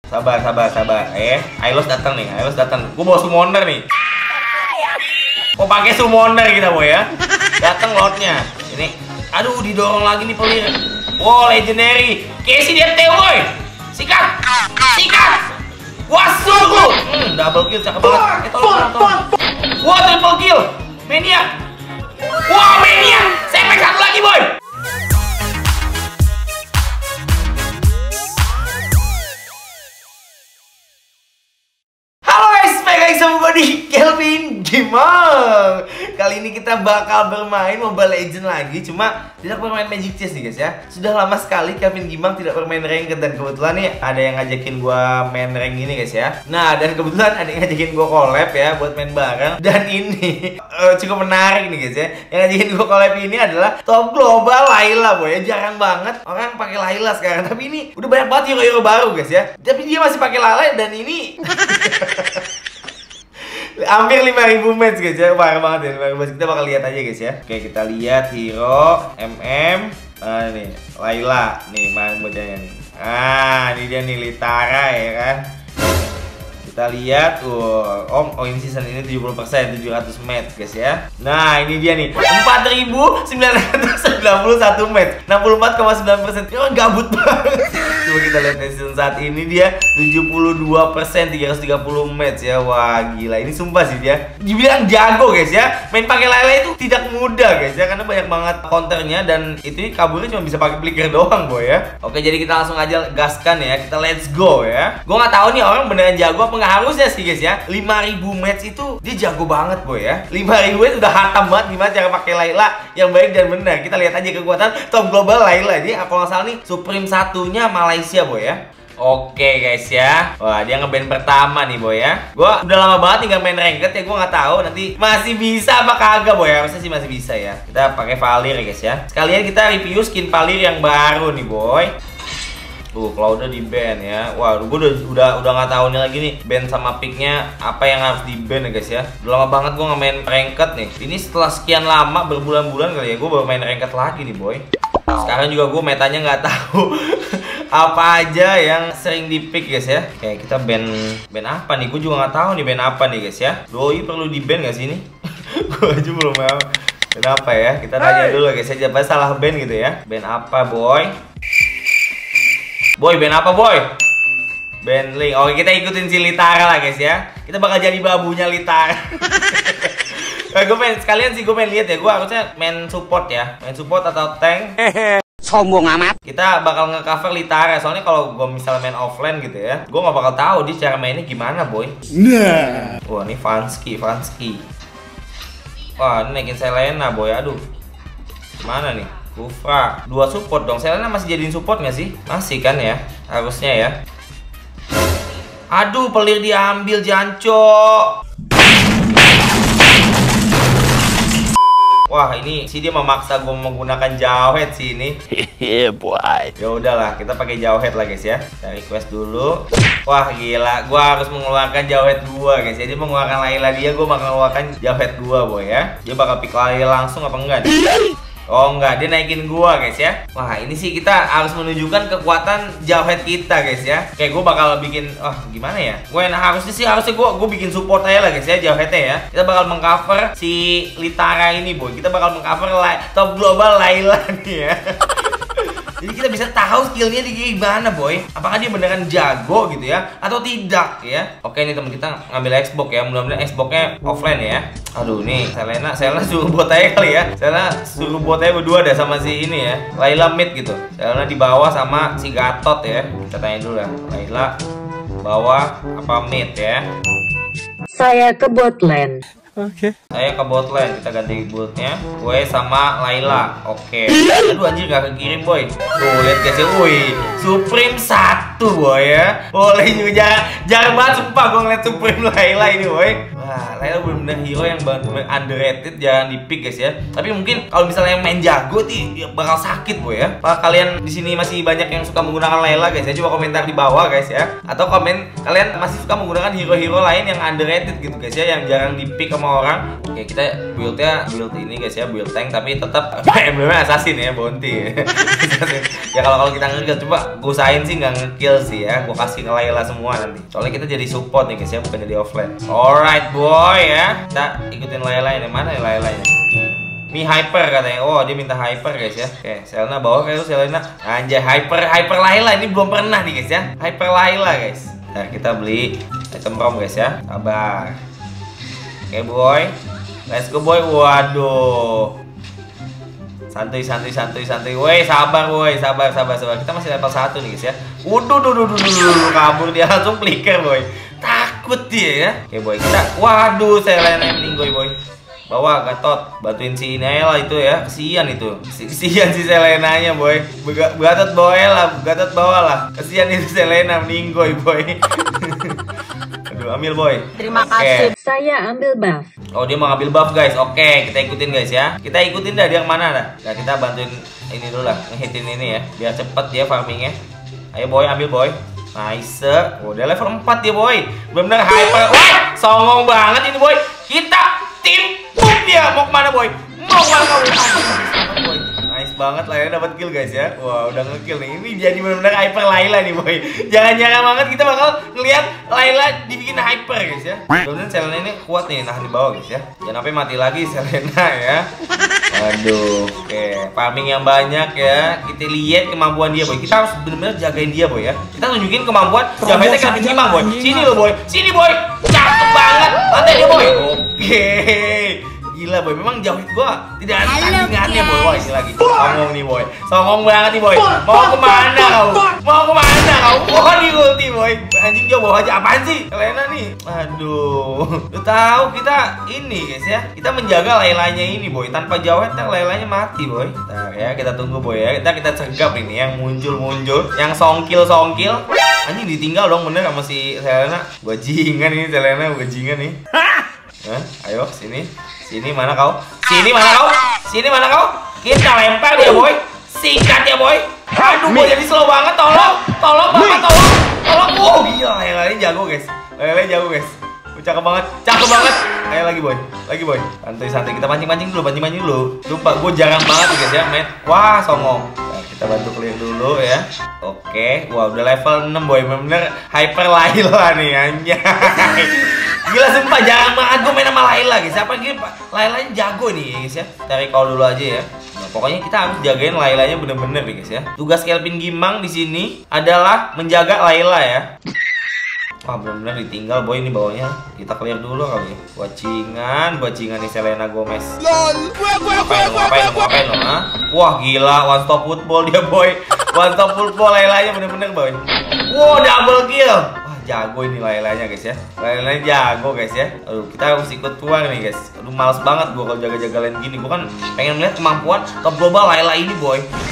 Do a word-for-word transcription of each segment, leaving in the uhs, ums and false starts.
Sabar, sabar, sabar. Eh, Ailos datang nih, Ailos datang. Gue bawa summoner nih. Oh, pakai summoner kita boy ya. Datang lordnya. Ini, aduh didorong lagi nih pelir. Wow, legendary. Casey dia T boy. Sikat, sikat. Wasuk lu. Hmm, double kill cakep banget. Eh, tolong, tolong. Wah, triple kill. Mania. Wah, Mania. Saya pakai satu lagi boy. Sama gue di Kelvin Gimong. Kali ini kita bakal bermain Mobile Legends lagi. Cuma tidak bermain Magic Chess nih guys ya. Sudah lama sekali Kelvin Gimong tidak bermain ranked. Dan kebetulan nih ada yang ngajakin gue main rank ini guys ya. Nah dan kebetulan ada yang ngajakin gue collab ya buat main bareng. Dan ini uh, cukup menarik nih guys ya. Yang ngajakin gue collab ini adalah Top Global Layla boy ya. Jarang banget orang pakai Layla sekarang. Tapi ini udah banyak banget hero-hero baru guys ya. Tapi dia masih pakai Layla dan ini hampir lima ribu match guys ya, parah banget ya, lima ribu match. Kita bakal lihat aja guys ya. Oke kita lihat hero, M M, nah nih, Layla, nih mana bocahnya nih. Ah ini dia nih Litara ya kan. Kita lihat, uh, om, oh ini season ini tujuh puluh persen, tujuh ratus match guys ya. Nah ini dia nih, empat ribu sembilan ratus sembilan puluh satu match, enam puluh empat koma sembilan persen. Ini orang gabut banget. Coba kita lihat season saat ini dia tujuh puluh dua persen, tiga ratus tiga puluh match ya. Wah gila, ini sumpah sih dia dibilang jago guys ya. Main pakai Layla itu tidak mudah guys ya, karena banyak banget counternya dan itu kaburnya cuma bisa pakai flicker doang boy ya. Oke jadi kita langsung aja gaskan ya, kita let's go ya. Gue nggak tahu nih orang beneran jago apa nggak. Harusnya sih guys ya, lima ribu match itu dia jago banget boy ya. lima ribu match udah hatam banget gimana cara pakai Layla yang baik dan benar. Kita lihat aja kekuatan Top Global Layla. Ini kalau nggak salah nih Supreme satunya Malaysia boy ya. Oke guys ya. Wah dia ngeband pertama nih boy ya. Gua udah lama banget nggak main ranked ya. Gua nggak tahu nanti masih bisa apa kagak boy ya. Harusnya sih masih bisa ya. Kita pakai Valir ya guys ya. Sekalian kita review skin Valir yang baru nih boy. Tuh, kalau udah di ban ya. Wah, gue udah udah udah nggak tahu nih lagi nih ban sama picknya apa yang harus di ban ya guys ya. Udah lama banget gue nggak main ranked nih. Ini setelah sekian lama berbulan-bulan kali ya gue baru main ranked lagi nih boy. Sekarang juga gue metanya nggak tahu apa aja yang sering di pick guys ya. Oke kita ban ban apa nih? Gue juga nggak tahu nih ban apa nih guys ya. Doi perlu di ban nggak sih ini? Gue aja belum mau. Kenapa ya? Kita tanya dulu guys ya. Jangan salah ban gitu ya. Ban apa boy? Boy, band apa boy? Band Link. Oke, kita ikutin si Litara lah guys ya. Kita bakal jadi babunya Litara. Nah, gue pengen sekalian sih gue pengen lihat ya. Gue harusnya main support ya, main support atau tank. Sombong amat. Kita bakal nge-cover Litara. Soalnya kalau gue misalnya main offline gitu ya, gue nggak bakal tahu dia cara mainnya gimana boy. Nah. Wah, ini Vansky, Vansky. Wah, ini naikin Selena boy. Aduh, gimana nih? Kufra, dua support dong. Selena masih jadiin support nggak sih? Masih kan ya, harusnya ya. Aduh, pelir diambil Janco. Wah, ini sih dia memaksa gue menggunakan jawhead sih ini. Iya boy. Ya udahlah, kita pakai jawhead lah guys ya. Kita request dulu. Wah gila, gue harus mengeluarkan jawhead dua guys. Jadi mengeluarkan Layla dia, gue bakal mengeluarkan jawhead dua boy ya. Dia bakal pick Layla langsung apa enggak? Oh enggak, dia naikin gua guys ya. Wah ini sih kita harus menunjukkan kekuatan jawhead kita guys ya. Kayak gua bakal bikin, oh gimana ya? Gue harusnya sih harusnya gua gua bikin support aja lah guys ya jawheadnya ya. Kita bakal mengcover si Litara ini boy. Kita bakal mengcover Top Global Layla nih ya. Jadi kita bisa tahu skillnya di gimana boy. Apakah dia beneran jago gitu ya atau tidak ya. Oke nih teman kita ngambil Xbox ya. Mudah-mudahan Xboxnya offline ya. Aduh nih Selena, Selena suruh bot aja kali ya. Selena suruh bot aja berdua dah sama si ini ya, Layla mid gitu. Selena di bawah sama si Gatot ya. Kita tanya dulu ya, Layla bawah apa mid ya. Saya ke bot lane. Oke. Okay. Saya ke bot lane, kita ganti buildnya. Gue sama Layla. Oke. Okay. Aduh anjir gak kekirim boy. Tuh lihat guys ya. Wih, Supreme satu boy ya. Boleh juga jarang, jarang banget sumpah gue ngeliat Supreme Layla ini boy. Wah, Layla bener-bener hero yang bener-bener underrated, jangan di pick guys ya. Tapi mungkin kalau misalnya yang main jago nih bakal sakit boy ya. Apakah kalian di sini masih banyak yang suka menggunakan Layla guys ya? Coba komentar di bawah guys ya. Atau komen kalian masih suka menggunakan hero-hero lain yang underrated gitu guys ya, yang jarang di pick sama orang. Oke kita buildnya build ini guys ya, build tank tapi tetap emblemnya assassin ya, bounty ya. Ya kalau kalau kita nge-kill coba gue usahain sih nggak nge-kill kill sih ya. Gue kasih ke Layla semua nanti. Soalnya kita jadi support nih guys ya, bukan jadi offline. Alright boy ya. Kita ikutin Layla ini. Mana ya Laylanya? Mi hyper katanya. Oh dia minta hyper guys ya. Oke, Selena bawa kayak itu Selena. Anjay hyper hyper Layla ini belum pernah nih guys ya. Hyper Layla guys. Nah kita beli item rom guys ya. Sabar. Oke boy. Let's go boy. Waduh. Santuy, santuy, santuy, santuy. Woi, sabar, woi, sabar, sabar, sabar. Kita masih level satu nih, guys ya. Waduh, duh, duh, duh, duh, duh, kabur dia langsung flicker, boy. Takut dia ya. Oke, boy, kita. Waduh, Selena yang meninggoy, boy. Bawa Gatot, bantuin si Inela itu ya. Kesian itu. Kesian si Selenanya, boy. Gatot bawa lah, Gatot bawa lah. Kesian itu Selena meninggoy, boy. Aduh, ambil boy. Terima kasih. Okay. Saya ambil buff. Oh dia mau ngambil buff guys. Oke okay, kita ikutin guys ya. Kita ikutin dah dia kemana dah. Nah kita bantuin ini dulu lah, ngehitin ini ya, biar cepet dia farmingnya. Ayo boy ambil boy. Nice. Oh dia level empat dia boy. Bener-bener hyper. Wah songong banget ini boy. Kita tim boom dia. Mau kemana boy? Mau kemana kamu? Boy. Nice banget lah ya dapat kill guys ya. Wah udah ngekill nih. Ini jadi benar-benar hyper Layla nih boy. Jangan-jangan banget kita bakal ngelihat Layla dibikin hyper guys ya. Kemudian Selena ini kuat nih nahan di bawah guys ya. Jangan sampai mati lagi Selena ya. Aduh. Oke, farming yang banyak ya. Kita lihat kemampuan dia boy. Kita harus benar-benar jagain dia boy ya. Kita tunjukin kemampuan Javete kan gimana boy. Sini lo boy. Sini boy. Cakep banget. Lantai dia boy. Oke. Gila boy, memang jauh gua tidak ada tandingannya boy. Wah ini lagi songong nih boy, songong banget nih boy. Mau kemana kau? Mau kemana kau? Wah di ulti boy. Anjing dia bawa aja apaan sih? Selena nih. Aduh. Lu tahu kita ini guys ya. Kita menjaga Laylanya ini boy. Tanpa jawet kan Laylanya mati boy. Nah ya kita tunggu boy ya. Kita kita cegap ini yang muncul-muncul, yang songkil-songkil. Anjing ditinggal dong bener sama si Selena. Bajingan ini Selena, bajingan nih. Hah? Ayo sini. Sini mana kau? Sini mana kau? Sini mana kau? Kita lempar dia boy. Sikat ya boy. Aduh boy jadi slow banget. Tolong. Tolong bapak tolong. Tolong. Oh gila Layla jago guys. Layla jago guys. Cakep banget. Cakep banget. Ayo lagi boy. Lagi boy. Santai-santai kita pancing-pancing dulu. Pancing-pancing dulu. Lupa gue jarang banget guys ya main. Wah songong. Nah, kita bantu clear dulu ya. Oke. Wah udah level enam boy. Bener-bener hyper Layla nih anjay. Gila sumpah jarang banget gue main sama Layla guys. Siapa gini Laylanya jago nih guys ya. Tarik kau dulu aja ya. Nah, pokoknya kita harus jagain Laylanya bener-bener nih guys ya. Tugas Kelvin Gimang di sini adalah menjaga Layla ya. Wah bener-bener ditinggal boy ini bawahnya. Kita clear dulu kali ya. Bajingan, bajingan nih Selena Gomez. Ngapain lo, ngapain lo, ngapain lo, ha? Wah gila one stop football dia boy. One stop football Laylanya bener-bener boy. Wow double kill. Jago ini Laylanya guys ya. Laylanya jago guys ya. Aduh kita harus ikut tuang nih guys. Aduh males banget gua kalau jaga-jaga lain gini. Gua kan pengen melihat kemampuan top global Layla ini boy.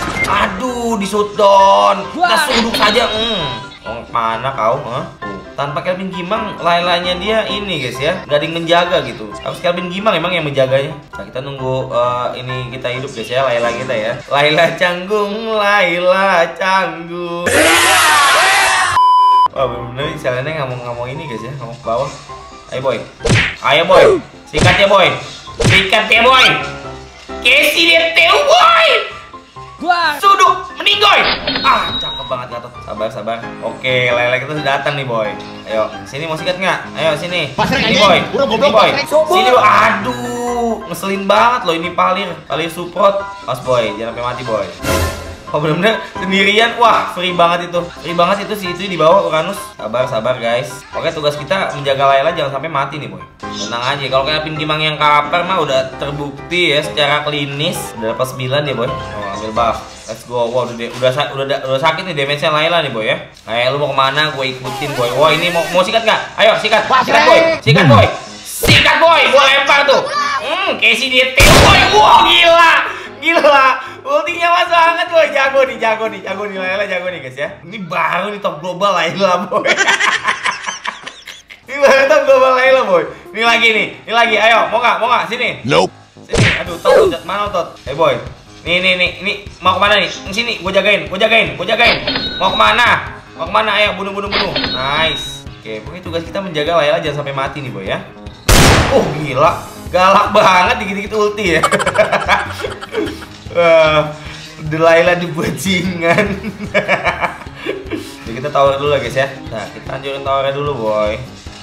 Aduh di shutdown. Kita suduk saja. Hmm. Oh, mana kau? Huh? Tuh. Tanpa Kelvin Gimang Laylanya dia ini guys ya. Gak ada yang menjaga gitu. Harus Kelvin Gimang emang yang menjaganya. Nah kita nunggu uh, ini kita hidup guys ya. Layla kita ya. Layla canggung. Layla canggung. Wah bener-bener Selena ngomong-ngomong ini guys ya, ngomong ke bawah. Ayo boy, ayo boy, sikat ya boy, sikat ya boy. Casey dia teu boy. Suduk meninggoy. Ah cakep banget Gatot. Sabar sabar. Oke Layla kita sudah datang nih boy. Ayo sini mau sikat nggak? Ayo sini. Sini boy, sini boy, sini boy. Aduh ngeselin banget loh ini Palir, Palir support. Pas boy, jangan sampai mati boy. Oh bener-bener sendirian. Wah free banget itu. Free banget itu si itu di bawah Uranus. Sabar sabar guys. Oke tugas kita menjaga Layla jangan sampai mati nih boy. Tenang aja. Kalau kayak Kelvin Gimang yang kaper mah udah terbukti ya secara klinis. Udah level sembilan ya boy. Oh ambil buff. Let's go. Wow udah udah udah, udah sakit nih damage-nya Layla nih boy ya. Kayak lu mau kemana gue ikutin boy. Wah ini mau mau sikat nggak? Ayo sikat. Sikat boy. Sikat boy. Sikat boy. Gue lempar tuh. Hmm Casey dia teo boy. Wow gila. Gila, ultinya mas banget boy, jago nih, jago nih, jago nih Layla, jago nih guys ya. Ini baru nih top global Layla boy. Ini baru top global Layla boy. Ini lagi nih, ini lagi, ayo, mau nggak, mau nggak, sini. Nope. Sini, aduh, tot, tot, mana tot? Eh boy, nih, nih, nih, ini mau kemana nih? Sini, gue jagain, gue jagain, gue jagain. Mau kemana? Mau kemana? Ayo, bunuh, bunuh, bunuh. Nice. Oke, pokoknya tugas kita menjaga Layla jangan sampai mati nih boy ya. Oh gila, galak banget dikit-dikit ulti ya. Wah, uh, Layla di bajingan. Jadi kita tower dulu guys ya. Nah kita hancurin towernya dulu boy.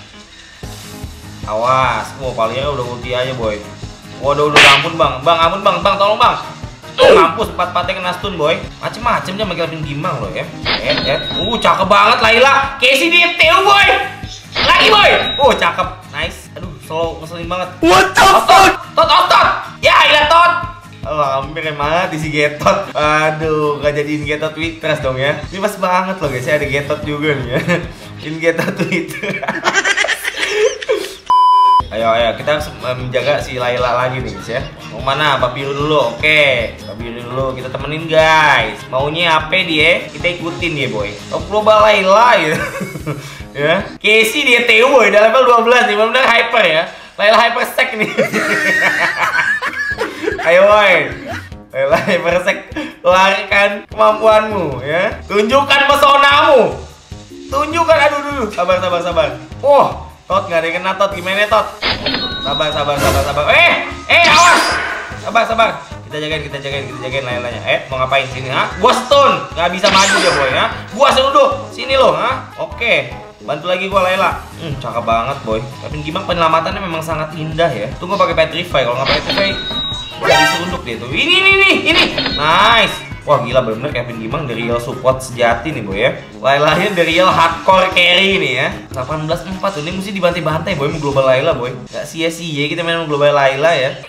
Awas, wah palingnya udah ulti aja boy. Waduh udah ampun bang, bang ampun bang, bang tolong bang. Oh ngampus, empat-empatnya kena stun boy. Macem-macem dia manggil Kelvin Gimang loh ya. Eh, eh, uh cakep banget Layla. Casey di T U boy. Lagi boy. Oh cakep, nice. Aduh slow, ngeselin banget. What the fuck? Tot, otot. Ya ilah tot. Oh, hampir mati si Getot. Aduh, gak jadiin Getot Witras dong ya. Ini pas banget loh guys, ya ada Getot juga nih ya. Ini Getot Twitter. Ayo, ayo, kita harus menjaga si Layla lagi nih guys ya. Mau mana? Babiru dulu, oke. Babiru dulu, kita temenin guys. Maunya apa dia? Kita ikutin dia boy. Top global Layla ya. Ya. Casey dia T U boy, udah level dua belas nih, benar-benar hyper ya. Layla hyper sek nih. Ayo boy, Layla hyper sek, keluarkan kemampuanmu ya. Tunjukkan pesonamu. Tunjukkan, aduh dulu. Sabar, sabar, sabar. Oh. Tot nggak ada yang kena Tot, gimana Tot? Sabar, sabar, sabar, sabar. Eh, eh awas. Sabar, sabar. Kita jagain, kita jagain, kita jagain Laylanya. Eh, mau ngapain sini ha? Gua stun, nggak bisa maju dia boy ha. Gua seruduk, sini lo ha. Oke, bantu lagi gua Layla. Hmm, cakep banget boy. Tapi gimana penyelamatannya memang sangat indah ya. Tunggu pakai Petrify, kalau nggak pakai Petrify nggak diseruduk dia tuh. Ini, ini, ini, ini. Nice. Wah gila bener-bener Kelvin Gimang dari real support sejati nih boy ya. Laylanya dari real hardcore carry nih ya. delapan belas empat tuh, ini mesti dibantai-bantai boy mau global Layla boy. Gak sia-sia kita main global Layla ya.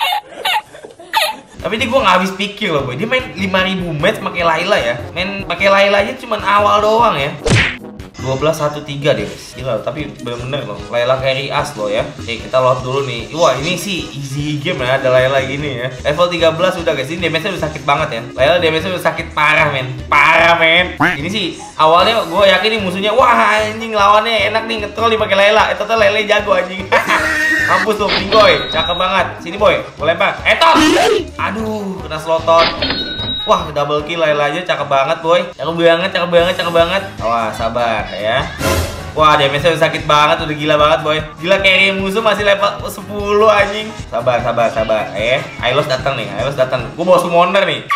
Tapi ini gue gak habis pikir loh boy. Dia main lima ribu match pakai Layla ya. Main pakai Layla aja cuma awal doang ya. dua belas satu tiga deh guys. Gila tapi bener-bener loh Layla carry as loh ya. Oke kita load dulu nih. Wah ini sih easy game ya. Ada Layla gini ya. Level tiga belas udah guys. Ini damage-nya udah sakit banget ya. Layla damage-nya udah sakit parah men. Parah men. Ini sih awalnya gue yakin nih musuhnya. Wah anjing lawannya enak nih nge-troll nih pakai Layla. Eh total Layla jago anjing. Mampus tuh Pinggoy. Cakep banget. Sini boy. Gue lempar. Eh Tot. Aduh kena slotot. Wah double kill Layla aja cakep banget boy. Cakep banget, cakep banget, cakep banget. Wah sabar ya. Wah damage-nya udah sakit banget, udah gila banget boy. Gila carry musuh masih level sepuluh anjing. Sabar, sabar, sabar. Eh, Ailos datang nih, Ailos datang. Gue bawa summoner nih.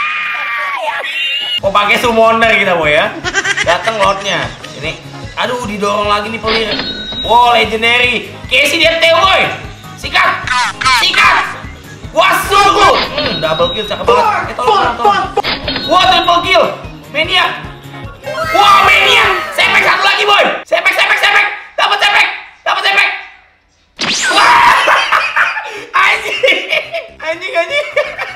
Kok pakai summoner kita boy ya? Datang lordnya. Ini, aduh didorong lagi nih pelir. Wow legendary. Casey dia T boy. Sikat, sikat. Wah sungguh. Hmm, double kill cakep banget. Eh tolong, tolong. Wah triple kill. Mania. Wah Mania. Sepek satu lagi boy. Sepek, sepek, sepek. Dapat sepek, dapat sepek. Wah. Anjing, anjing, anjing.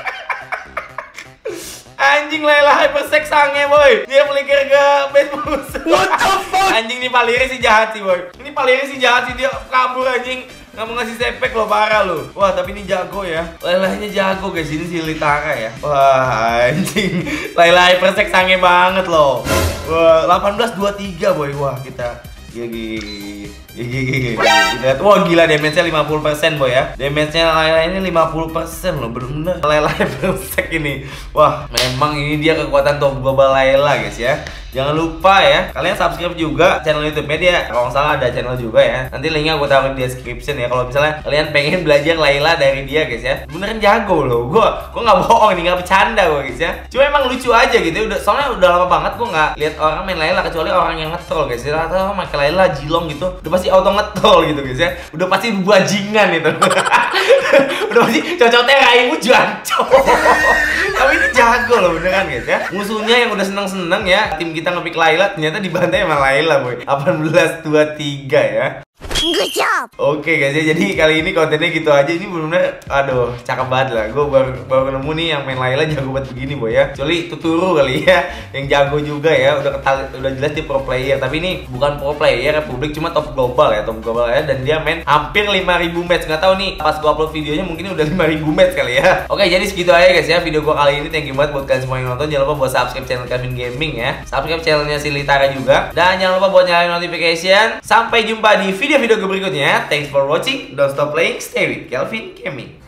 Anjing Layla hypersek sange boy. Dia melikir ke base musuh. What the fuck? Anjing nih palirnya si jahat sih boy. Ini palirnya si jahat sih, dia kabur anjing. Nggak mau ngasih sepek lo, parah lo. Wah tapi ini jago ya. Laylanya jago guys, ini si Litara ya. Wah anjing. Layla hypersek sange banget loh. Wah delapan belas dua puluh tiga boy. Wah kita gigi gigi gigi. Wah gila damage-nya lima puluh persen boy ya. Damage-nya Layla ini lima puluh persen loh, bener-bener Layla hypersek ini. Wah memang ini dia kekuatan top global Layla guys ya. Jangan lupa ya, kalian subscribe juga channel YouTube-nya dia. Kalau nggak salah ada channel juga ya. Nanti linknya gue taruh di description ya. Kalau misalnya kalian pengen belajar Layla dari dia guys ya. Beneran jago loh. Gue gue nggak bohong nih, nggak bercanda gue guys ya. Cuma emang lucu aja gitu. Udah soalnya udah lama banget gue nggak lihat orang main Layla kecuali orang yang nge-troll guys. Atau pakai Layla jilong gitu. Udah pasti auto nge-troll gitu guys ya. Udah pasti bajingan itu. Udah pasti cocoknya Raimu Juanco. Tapi ini jago loh beneran guys ya. Musuhnya yang udah seneng-seneng ya, tim kita ngepick Layla ternyata dibantai sama Layla boy. delapan belas dua puluh tiga ya. Good job. Oke guys ya, jadi kali ini kontennya gitu aja. Ini bener-bener, aduh, cakep banget lah. Gue baru, baru nemu nih yang main Layla jago banget begini boy ya. Kecuali Tuturu kali ya, yang jago juga ya. Udah ketal, udah jelas dia pro player. Tapi ini bukan pro player, Republik cuma top global ya, top global ya. Dan dia main hampir lima ribu match. Nggak tahu nih, pas gue upload videonya mungkin udah lima ribu match kali ya. Oke, jadi segitu aja guys ya video gue kali ini. Thank you banget buat kalian semua yang nonton. Jangan lupa buat subscribe channel Kelvin Gaming ya. Subscribe channelnya si Litara juga. Dan jangan lupa buat nyalain notification. Sampai jumpa di video-video gue berikutnya. Thanks for watching. Don't stop playing. Stay with Kelvin Gaming.